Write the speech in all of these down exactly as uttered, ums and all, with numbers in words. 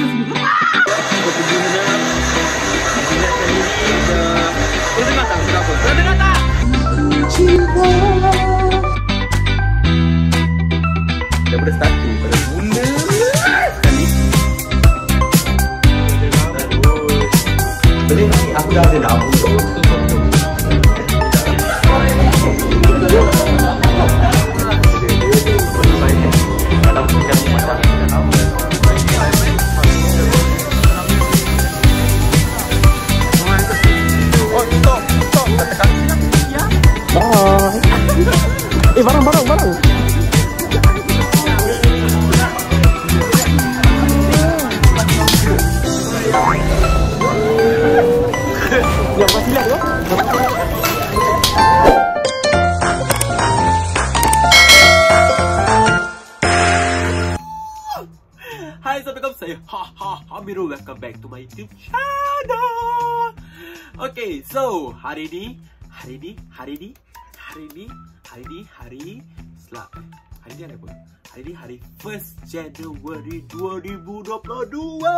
Daripada satu pada guna sekali. Boleh ni aku dah ada nama tu. Eh, barang, barang, barang. Yang masih lihat kan? Hai, assalamualaikum, saya Ha Ha Amirul. Welcome back to my YouTube channel. Okay, so hari ni, hari ni, hari ni, hari ni, hari ni, hari Selak. Hari ni ada apa? Hari ni hari first January dua ribu dua puluh dua.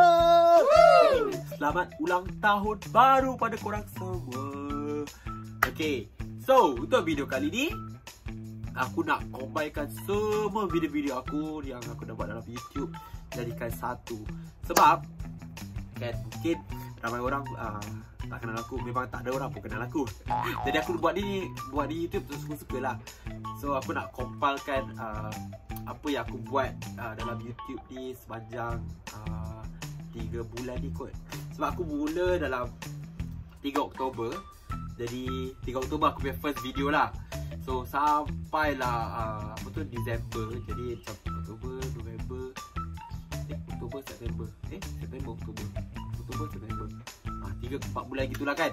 Selamat ulang tahun baru pada korang semua. Okay, so untuk video kali ni aku nak combinekan semua video-video aku yang aku dah buat dalam YouTube jadikan satu. Sebab kan mungkin ramai orang uh, tak kenal aku. Memang tak ada orang pun kenal aku. Jadi aku buat ni buat di YouTube tu suka-suka lah. So aku nak compilekan uh, apa yang aku buat uh, dalam YouTube ni sepanjang uh, tiga bulan ni kot. Sebab aku mula dalam tiga Oktober. Jadi tiga Oktober aku punya first video lah. So sampailah uh, apa tu Disember. Jadi macam Oktober, November, eh Oktober, September, eh September, Oktober, Oktober, September, ah tiga empat bulan gitulah kan.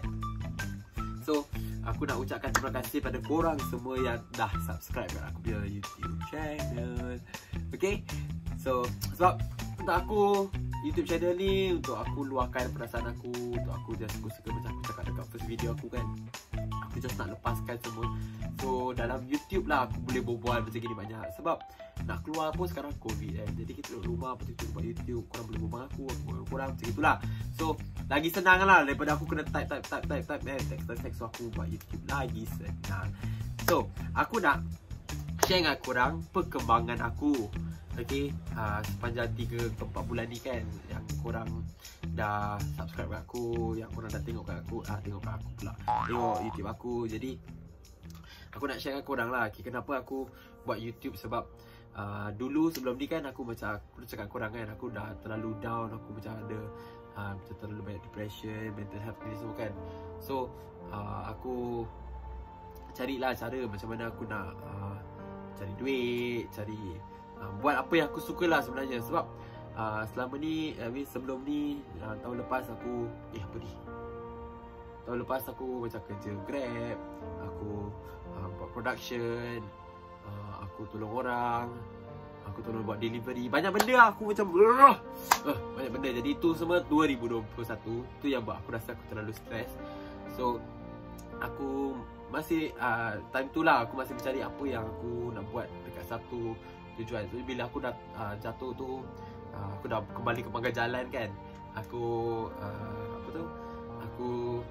So aku nak ucapkan terima kasih pada korang semua yang dah subscribe kat aku punya YouTube channel. Okay, so sebab untuk aku YouTube channel ni untuk aku luahkan perasaan aku, untuk aku just suka-suka macam aku cakap dekat first video aku kan. Aku just nak lepaskan semua. So dalam YouTube lah aku boleh berbual macam gini banyak. Sebab nak keluar pun sekarang Covid kan. Jadi kita duduk rumah lepas tu buat YouTube. Korang boleh berbual aku, aku berbual korang macam itulah. So lagi senang lah daripada aku kena type type type type type eh, text text text. So aku buat YouTube lagi senang. So aku nak share dengan korang perkembangan aku. Okay, uh, sepanjang tiga ke empat bulan ni kan, yang korang dah subscribe kat aku, yang korang dah tengok kat aku, ah tengok kat aku pula, tengok YouTube aku. Jadi aku nak share dengan korang lah, okay, kenapa aku buat YouTube. Sebab uh, dulu sebelum ni kan aku macam, aku dah cakap korang kan, aku dah terlalu down, aku macam ada uh, macam terlalu banyak depression, mental health ni semua kan. So uh, aku carilah cara macam mana aku nak uh, cari duit, cari Uh, buat apa yang aku suka lah sebenarnya. Sebab uh, selama ni, I mean, sebelum ni uh, tahun lepas aku Eh apa ni Tahun lepas aku macam kerja Grab, aku uh, buat production, uh, aku tolong orang, aku tolong buat delivery. Banyak benda lah aku macam uh, uh, banyak benda. Jadi tu semua dua ribu dua puluh satu. Tu yang buat aku rasa aku terlalu stres. So aku masih uh, time tu lah aku masih mencari apa yang aku nak buat dekat satu tujuan. So bila aku dah uh, jatuh tu, uh, aku dah kembali ke pangkal jalan kan. Aku uh, apa tu? Aku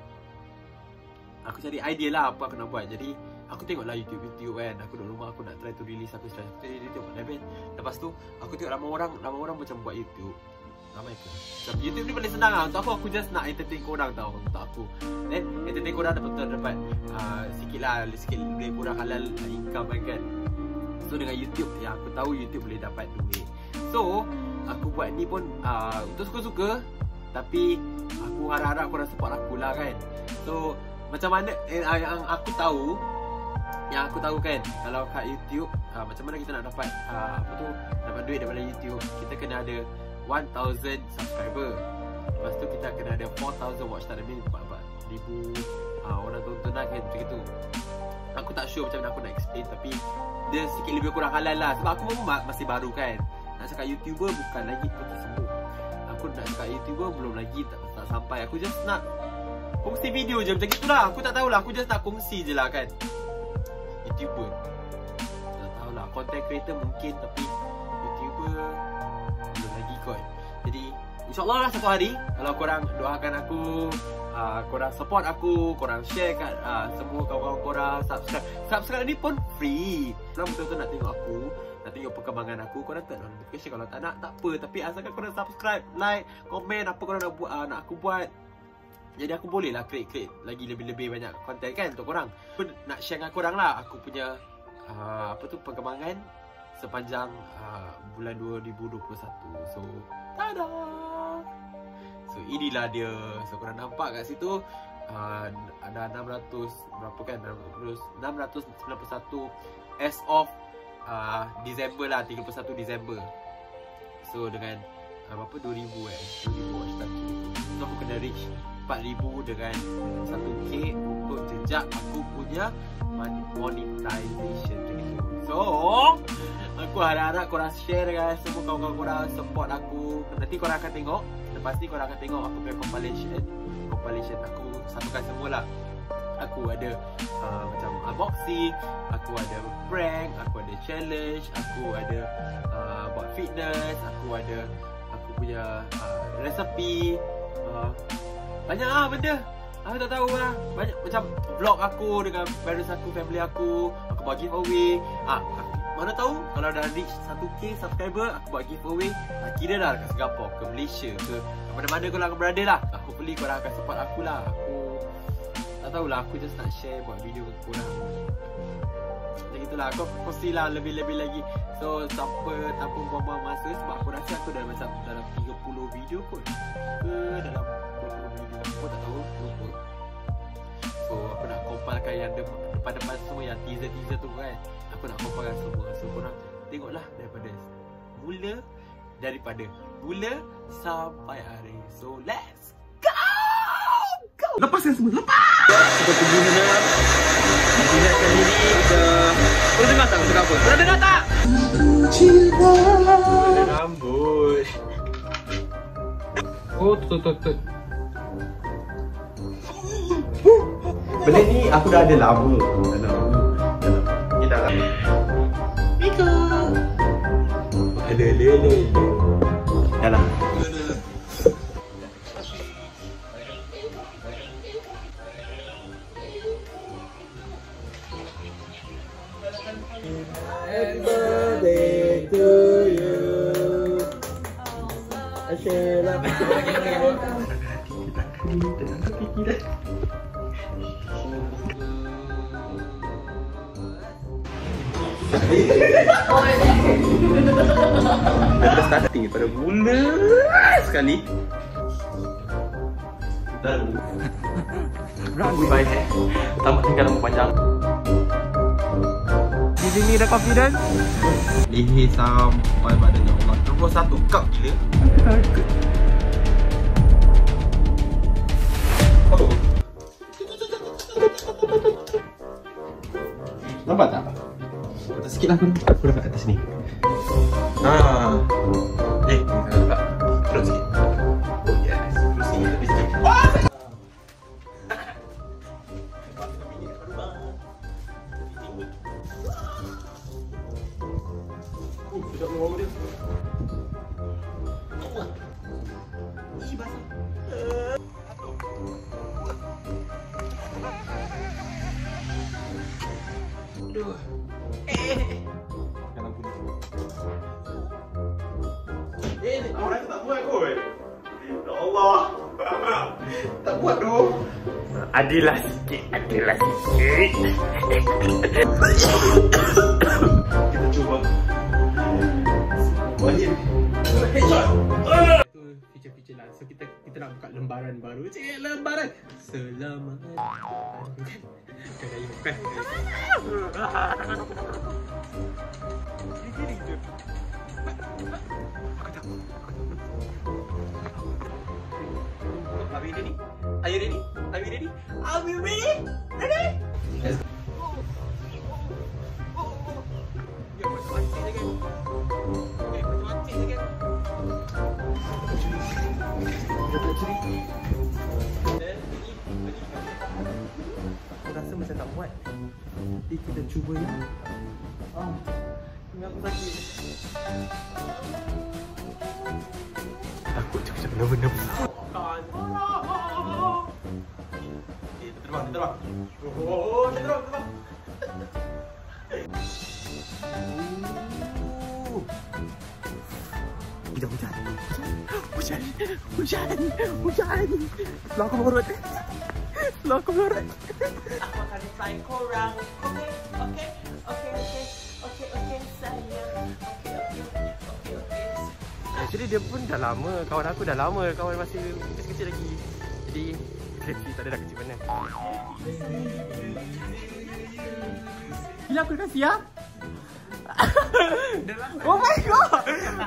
aku cari idea lah apa aku nak buat. Jadi aku tengoklah YouTube YouTube kan. Aku duduk rumah, aku nak try to release aku stress. Aku tengok YouTube lepas, lepas tu aku tengok ramai orang, ramai orang macam buat YouTube. Ramai ke? Macam YouTube ni paling senang lah. Untuk aku, aku just nak entertain korang tau. Untuk aku then entertain korang dapat dapat uh, sikit lah, sikit lebih kurang halal income kan. So dengan YouTube yang aku tahu YouTube boleh dapat duit. So aku buat ni pun uh, untuk suka-suka. Tapi aku harap-harap korang support aku lah kan. So macam mana eh, yang aku tahu, Yang aku tahu kan, kalau kat YouTube uh, macam mana kita nak dapat uh, apa tu, dapat duit daripada YouTube. Kita kena ada one thousand subscriber. Lepas tu kita kena ada four thousand watch time. Ini empat ribu uh, orang tontonan kan, macam itu. Aku tak sure macam mana aku nak explain, tapi dia sikit lebih kurang halal lah. Sebab aku pun masih baru kan. Nak cakap YouTuber bukan lagi pun tersebut. Aku nak cakap YouTuber belum lagi tak, tak sampai. Aku just nak kongsi video je macam itulah. Aku tak tahulah, aku just nak kongsi je lah kan. YouTuber tak tahulah, content creator mungkin, tapi YouTuber belum lagi kot. Jadi InsyaAllah lah satu hari kalau korang doakan aku, uh, korang support aku, korang share kat uh, semua kawan-kawan korang, subscribe. Subscribe ni pun free. Korang betul-betul nak tengok aku, nak tengok perkembangan aku, korang turn on notification. Kalau tak nak, tak apa. Tapi asalkan korang subscribe, like, komen apa korang nak buat, uh, nak aku buat. Jadi aku boleh lah create-create lagi lebih-lebih banyak konten kan untuk korang. Aku nak share dengan korang lah aku punya uh, apa tu perkembangan sepanjang uh, bulan dua ribu dua puluh satu. So, tada! So, inilah dia. So, korang nampak kat situ uh, ada enam ratus berapa kan? enam ratus sembilan puluh satu as of uh, Disember lah, tiga puluh satu Disember. So, dengan uh, berapa? dua ribu eh. dua ribu watch time. So, aku kena reach empat ribu dengan satu K untuk jejak aku punya monetization gitu. So, aku harap-harap korang share dengan semua kawan-kawan korang, support aku. Nanti korang akan tengok, lepas ni korang akan tengok aku punya compilation. Compilation aku satukan semualah. Aku ada uh, macam unboxing, aku ada prank, aku ada challenge, aku ada uh, buat fitness, aku ada aku punya uh, resepi, uh, banyak lah benda. Aku tak tahu lah. Banyak macam vlog aku dengan parents aku, family aku. Aku buat giveaway. Ah, aku, mana tahu kalau dah reach satu K subscriber, aku buat giveaway. Ah, kira dah dekat Singapore, ke Malaysia, ke mana-mana korang akan berada lah. Aku beli korang akan support aku lah. Aku tak tahulah, aku just nak share buat video ke korang. Macam itulah, aku pastilah lebih-lebih lagi. So, tanpa tanpa buang-buang masa, sebab aku rasa aku dah macam dalam tiga puluh video kot. Ke dalam dua puluh video, aku tak tahu, lupa. So, aku nak compilekan yang depan-depan semua, yang teaser-teaser tu kan. Aku nak compilekan semua. So, korang tengoklah daripada mula, daripada mula sampai akhir. So, let's go! Go! Lepaskan semua, lepas! Seperti guna Ingatkan diri kita. Korang dengar tak aku cakap apa? Korang dengar tak? Ada rambut. Oh, tut tut tut. Benda ni aku dah ada lama dalam dalam ni dalam. Mika. Ada ada ada. Dalam. Happy birthday to you. Asyik Kita starting pada mula sekali. Dan ragu baik eh. Tambah tinggal lama panjang. di sini dah confident. Leher sampai badan Allah. dua puluh satu cup gila. Oh. Nampak tak? Atas sikit lah aku. Aku dah kat atas ni. Haa. Eh, kita nampak. Terus sikit. Oh yes. Terus sikit lebih sikit. Wah! Sudah mau dia. Ih, basah. Aduh. Eh. Jangan bunuh. Eh, orang tu tak buat kot. Ya Allah. Tak buat tu. Adalah sikit, adalah sikit. Kita cuba. Wajib. Headshot. Itu feature-feature lah. So kita kita nak buka lembaran baru. Cik, lembaran. Selamat. Bukan dari bukan. Gini je. Aku tak. Are you ready? Are you ready? Are you ready? Are we ready? Ready? Let's go. Ya, macam-macam je kan. Okay, macam-macam je kan. Kita nak curi. Aku rasa macam tak muat. Nanti kita cuba ni. Ah, ini aku sakit. Takut, jom, jom. Benar-benar. Dia terbang, dia terbang. Oh, dia terbang, terbang. Hujan, hujan. Hujan, hujan. Setelah aku melorot. Setelah aku melorot. Aku akan try korang. Okey, okey, okey, okey, okey, okey, sayang. Okey, okey, okey, okey. Actually dia pun dah lama, kawan aku dah lama, kawan masih kecil-kecil lagi. Jadi kecil, tak ada dah kecil mana. Gila aku kasih ya. Oh my god.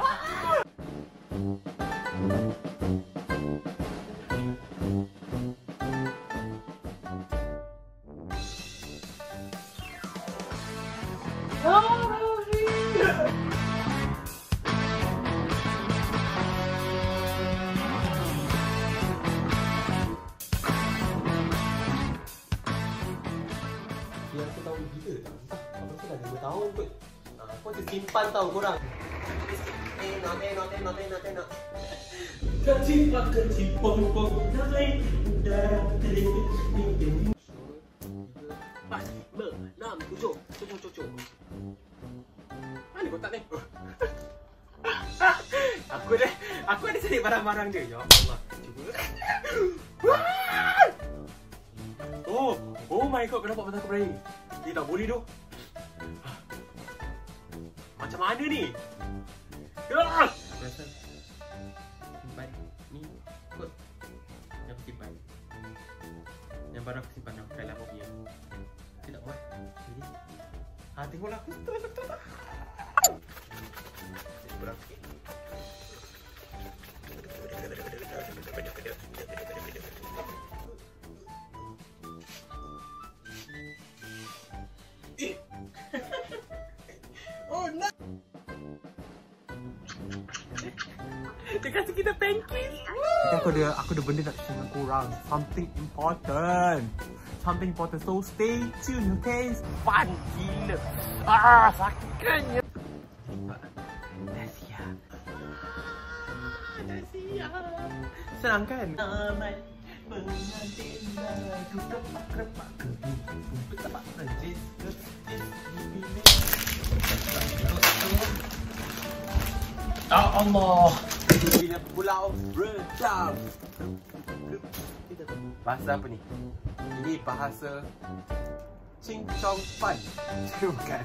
Yang aku tahu gila tak? Apa tu dah lima tahun kot. Aku ada simpan tau korang. Tengok, tengok, tengok, tengok, tengok. Kecipak, kecipong, pong, naik, udara, teling, empat, lima, enam, tujuh, tujuh, tujuh. Mana kotak ni? Aku dah, aku ada cari barang-barang dia. Ya Allah. Cuba. Oh, oh my god, kenapa mata aku berair? Eh, tak boleh tu. Macam mana ni? Ah! Rasa simpan ni kot. Yang aku simpan. Yang baru aku simpan aku kalah aku punya. Tidak buat. Jadi, ha tengoklah aku betul betul betul. Berapa sikit? Oh no. Dia kasi kita pancake. Aku ada, aku ada benda nak share dengan korang. Something important. Something important. So stay tuned, okay? Fun gila. Ah, sakitkannya. Dah siap. Dah siap. Senang kan? Aman pengantin lagu Kepak-kepak kebun. Kepak najis. Ya Allah. Bila pulau redam. Bahasa apa ni? Ini bahasa Cincong Pan. Bukan.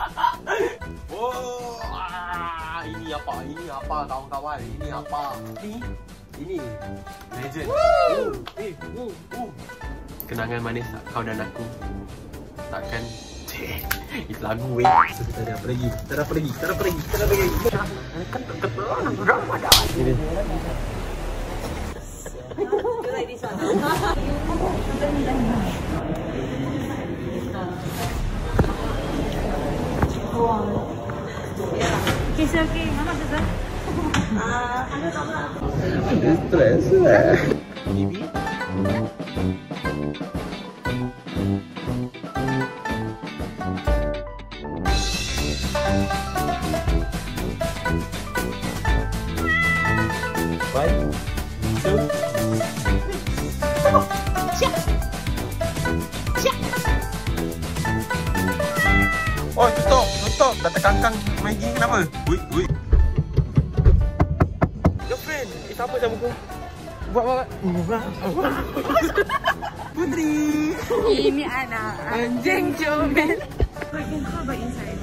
Oh, ah, ini apa? Ini apa kawan-kawan? Ini apa? Ini, ini legend. Uh, eh, uh, uh. Kenangan manis kau dan aku. Takkan. Itu lagu weh. So kita ada apa lagi? Kita ada apa lagi? Kita ada apa lagi? Kita ada apa lagi? Ini. You like this one? Okay, sir, okay. Mama, sir. Ah, ano nama? Stress lah. Bibi. One, two. Oh, tutup, tutup. Dah terkangkang Maggi kenapa? Ui, ui. Girlfriend, eh, siapa sama kau? Buat apa? Putri. Ini anak anjing comel. Kau cover inside.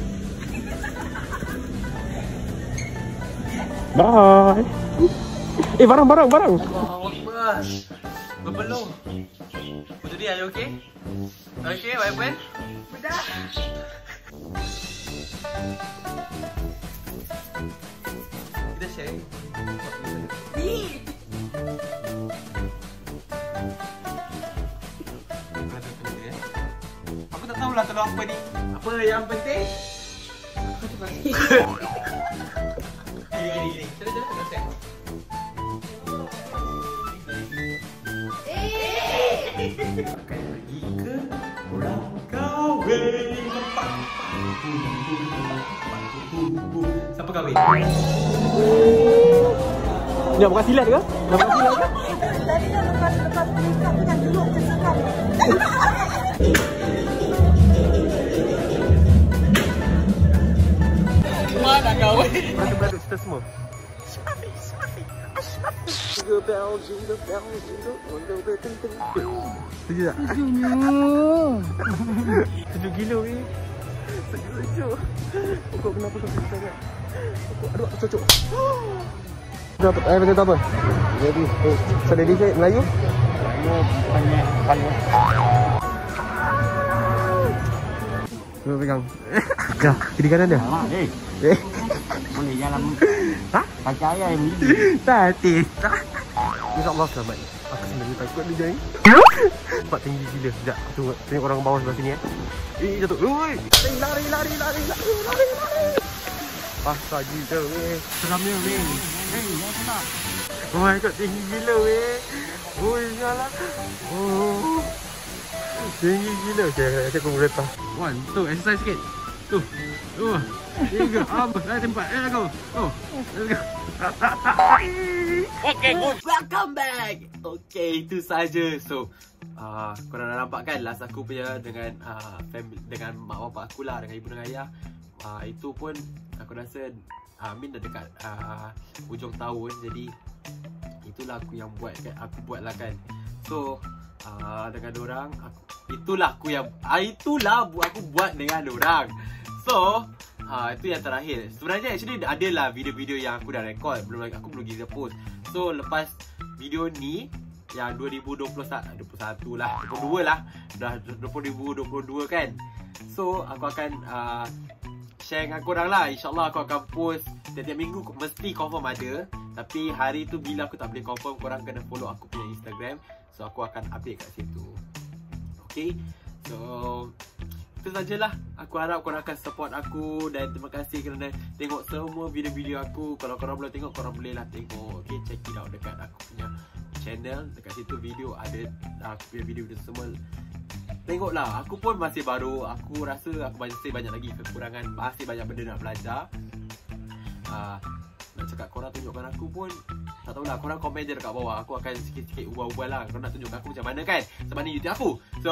Bye. Eh, barang, barang, barang. Allahu Akbar. Berbelum. Putri, are you okay? Okay, what happened? Sudah. Kita share. Ni. Aku tak tahulah kalau apa ni. Apa yang penting? Aku cepat. Gini, gini, gini. Jalan, jalan, jalan, jalan. Akan pergi ke pulau kahwin. Siapa kahwin? Nak bukan silat ke? Nak bukan silat ke? Tadi dah lepas lepas nikah tu kan duduk je sekali. Mana kau? Beraduk-beraduk kita semua. Jingle bell, jingle bell, jingle all the way, ting ting. Setuju tak? Setuju gila weh. Setuju. Pokok kenapa kau suka sangat? Pokok aduh aku cocok. Dapat air macam apa? Jadi, oh, saya ready ke Melayu? Melayu bukannya paling. Cuba pegang. Dah, kiri kanan dia. Lama eh. Eh. Boleh jalan. Ha? Percaya yang ini. Tadi. InsyaAllah selamat. Aku sebenarnya takut dia jadi. Nampak tinggi gila. Sekejap, tengok, tengok orang bawah sebelah sini eh. Eh, jatuh. Ui. Lari, lari, lari, lari, lari, lari, lari. Pasal gila weh. Seramnya weh. Eh, jangan kena. Oh my god, tinggi gila weh. Ui, jalan. Oh. Tinggi gila. Okay, okay, aku boleh letak. One, two, exercise sikit. Tu. Dua. Tiga. Apa? Dah tempat. Eh, aku. Oh. Let's go. Okay, good. Welcome back. Okay, itu saja. So, uh, korang dah nampak kan last aku punya dengan uh, family, dengan mak bapak aku lah, dengan ibu dan ayah. Uh, itu pun aku rasa uh, Amin dah dekat uh, hujung tahun. Jadi itulah aku yang buat kan, aku buat lah kan. So uh, dengan dorang aku, itulah aku yang uh, itulah aku buat dengan dorang. So uh, itu yang terakhir. Sebenarnya actually ada lah video-video yang aku dah record, belum aku belum kita post. So lepas video ni yang dua ribu dua puluh satu, dua puluh satu lah, dua puluh dua lah, dah dua ribu dua puluh dua kan. So aku akan uh, share dengan korang lah. InsyaAllah aku akan post setiap minggu, mesti confirm ada. Tapi hari tu bila aku tak boleh confirm, korang kena follow aku punya Instagram. So aku akan update kat situ. Okay, so itu sajalah. Aku harap korang akan support aku. Dan terima kasih kerana tengok semua video-video aku. Kalau korang belum tengok, korang boleh lah tengok. Okay, check it out dekat aku punya channel. Dekat situ video ada aku punya video-video semua. Tengoklah, aku pun masih baru. Aku rasa aku masih banyak lagi kekurangan. Masih banyak benda nak belajar. uh, Nak cakap korang tunjukkan aku pun tak tahulah, korang komen je dekat bawah. Aku akan sikit-sikit ubah-ubah lah. Korang nak tunjukkan aku macam mana kan, sebab ni YouTube aku. So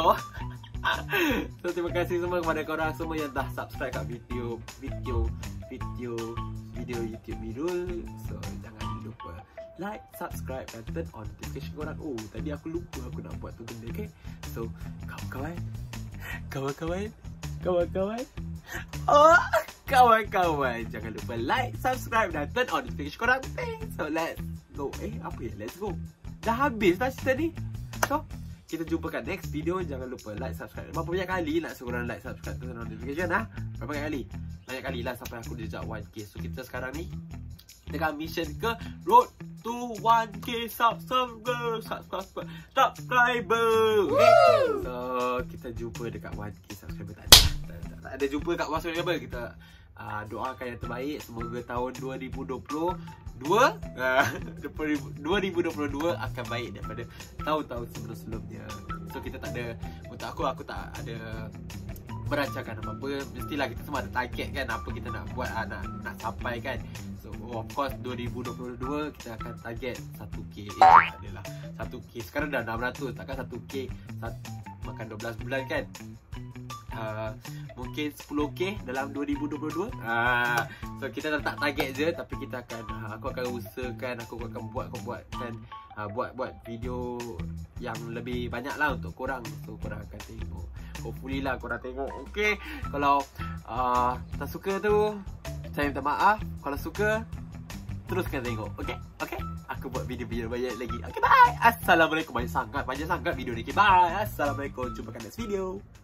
So terima kasih semua kepada korang semua yang dah subscribe kat video Video Video Video YouTube video. So jangan lupa like, subscribe dan turn on notification korang. Oh tadi aku lupa aku nak buat tu benda. Okay, so kawan-kawan, Kawan-kawan Kawan-kawan Oh kawan-kawan, jangan lupa like, subscribe dan turn on notification korang. So let's go. Eh apa ya, let's go. Dah habis dah cerita ni. So kita jumpa kat next video. Jangan lupa like, subscribe. Berapa banyak kali nak suruh korang like, subscribe, turn on notification ha? Berapa banyak kali? Banyak kali lah sampai aku jejak one K. So kita sekarang ni dekat mission ke road to one K subscriber, subscriber, subscriber. Okay. So kita jumpa dekat one K subscriber. Tak ada, tak, tak, tak ada jumpa kat one K subscriber. Kita uh, doakan yang terbaik. Semoga tahun dua ribu dua puluh dua uh, dua ribu dua puluh dua akan baik daripada tahun-tahun sebelum-sebelumnya. So kita tak ada, untuk aku aku tak ada berancangan apa-apa. Mestilah kita semua ada target kan, apa kita nak buat, nak nak sampai kan. So of course dua ribu dua puluh dua kita akan target satu K. Eh tak adalah satu K. Sekarang dah enam ratus, takkan satu K satu, makan dua belas bulan kan. Uh, mungkin sepuluh K dalam dua ribu dua puluh dua. uh, So kita letak target je. Tapi kita akan uh, aku akan usahakan, aku akan buat Aku buatkan uh, Buat-buat video yang lebih banyak lah untuk korang. So korang akan tengok. Hopefully lah korang tengok. Okay, kalau uh, tak suka tu, saya minta maaf. Kalau suka, teruskan tengok. Okay, okay, aku buat video-video banyak lagi. Okay, bye. Assalamualaikum. Banyak sangat, banyak sangat video ni. Okay, bye. Assalamualaikum. Jumpa kat next video.